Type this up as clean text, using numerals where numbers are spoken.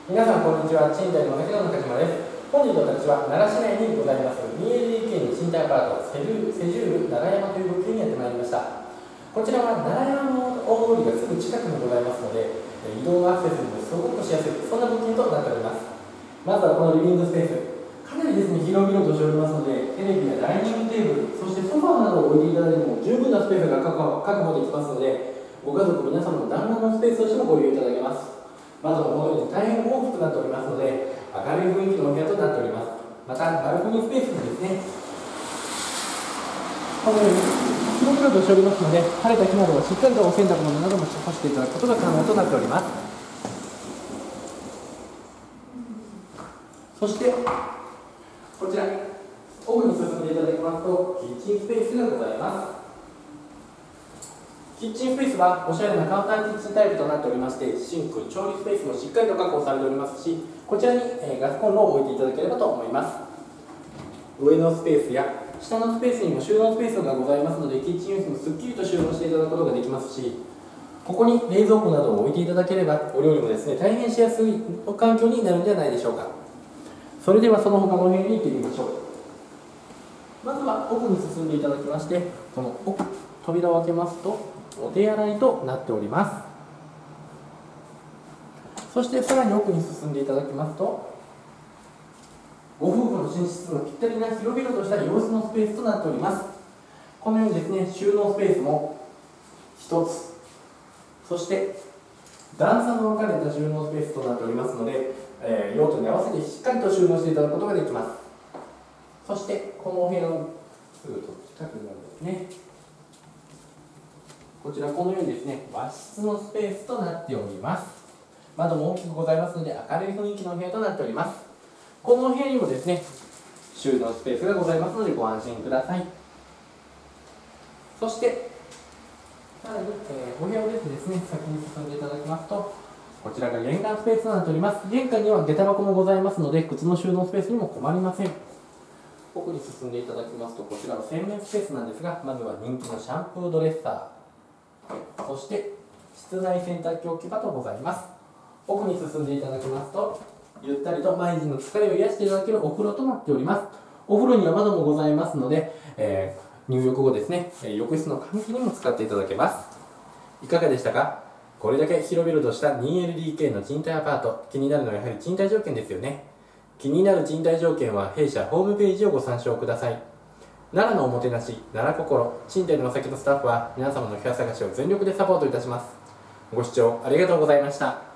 皆さんこんにちは。賃貸の牧野中島です。本日私は奈良市内にございます 2LDK の賃貸アパートセジュール奈良山という物件にやってまいりました。こちらは奈良山の大通りがすぐ近くにございますので、移動アクセスもすごくしやすい、そんな物件となっております。まずはこのリビングスペース、かなりですね広々としておりますので、テレビやダイニングテーブル、そしてソファーなどを置いていただいても十分なスペースが確保できますので、ご家族皆様の団らんのスペースとしてもご利用いただけます。窓もこのように大変大きくなっておりますので、明るい雰囲気のお部屋となっております。またバルコニースペースにですね、このように広々としておりますので、晴れた日などはしっかりとお洗濯物なども干していただくことが可能となっております。そしてこちら奥に進んでいただきますと、キッチンスペースがございます。キッチンスペースはおしゃれなカウンターキッチンタイプとなっておりまして、シンク、調理スペースもしっかりと確保されておりますし、こちらにガスコンロを置いていただければと思います。上のスペースや下のスペースにも収納スペースがございますので、キッチン用品もすっきりと収納していただくことができますし、ここに冷蔵庫などを置いていただければ、お料理もですね大変しやすい環境になるんじゃないでしょうか。それではその他のお部屋に行ってみましょう。まずは奥に進んでいただきまして、この奥扉を開けますとお手洗いとなっております。そしてさらに奥に進んでいただきますと、ご夫婦の寝室のぴったりな広々とした洋室のスペースとなっております。このようにですね収納スペースも1つ、そして段差の分かれた収納スペースとなっておりますので、用途に合わせてしっかりと収納していただくことができます。そしてこのお部屋のすぐ近くになるんですね、こちらこのようにですね和室のスペースとなっております。窓も大きくございますので明るい雰囲気のお部屋となっております。このお部屋にもですね収納スペースがございますのでご安心ください。そしてさらに、お部屋をですね先に進んでいただきますと、こちらが玄関スペースとなっております。玄関には下駄箱もございますので、靴の収納スペースにも困りません。奥に進んでいただきますと、こちらの洗面スペースなんですが、まずは人気のシャンプードレッサー、そして室内洗濯機置き場とございます。奥に進んでいただきますと、ゆったりと毎日の疲れを癒していただけるお風呂となっております。お風呂には窓もございますので、入浴後ですね、浴室の換気にも使っていただけます。いかがでしたか？これだけ広々とした 2LDK の賃貸アパート、気になるのはやはり賃貸条件ですよね。気になる賃貸条件は弊社ホームページをご参照ください。奈良のおもてなし、奈良心、賃貸のお先のスタッフは皆様の部屋探しを全力でサポートいたします。ご視聴ありがとうございました。